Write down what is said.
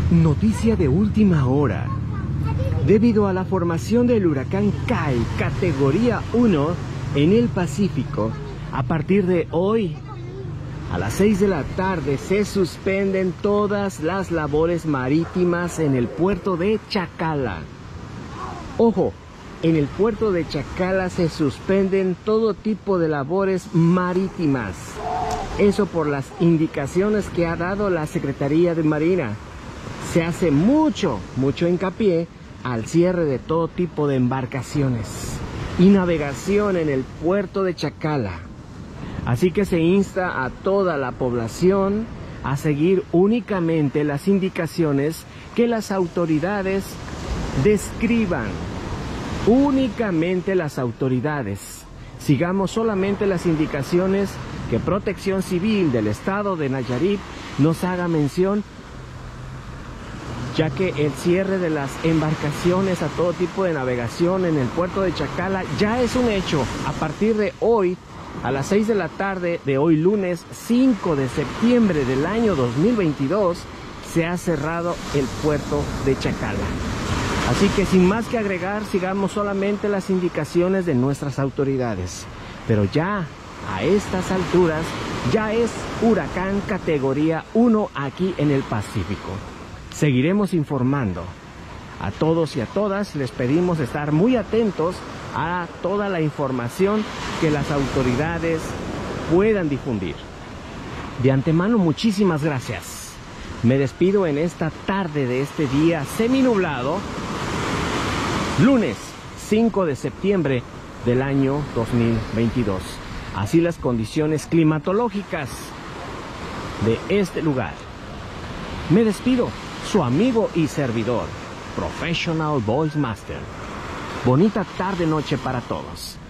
Noticia de última hora. Debido a la formación del huracán Kai, categoría 1 en el Pacífico, a partir de hoy, a las 6 de la tarde, se suspenden todas las labores marítimas en el puerto de Chacala. Ojo, en el puerto de Chacala se suspenden todo tipo de labores marítimas. Eso por las indicaciones que ha dado la Secretaría de Marina. Se hace mucho hincapié al cierre de todo tipo de embarcaciones y navegación en el puerto de Chacala. Así que se insta a toda la población a seguir únicamente las indicaciones que las autoridades describan. Únicamente las autoridades. Sigamos solamente las indicaciones que Protección Civil del estado de Nayarit nos haga mención, ya que el cierre de las embarcaciones a todo tipo de navegación en el puerto de Chacala ya es un hecho. A partir de hoy, a las 6 de la tarde de hoy lunes 5 de septiembre del año 2022, se ha cerrado el puerto de Chacala. Así que sin más que agregar, sigamos solamente las indicaciones de nuestras autoridades. Pero ya a estas alturas, ya es huracán categoría 1 aquí en el Pacífico. Seguiremos informando. A todos y a todas les pedimos estar muy atentos a toda la información que las autoridades puedan difundir. De antemano, muchísimas gracias. Me despido en esta tarde de este día seminublado, lunes 5 de septiembre del año 2022. Así las condiciones climatológicas de este lugar. Me despido, su amigo y servidor, Professional Voice Master. Bonita tarde-noche para todos.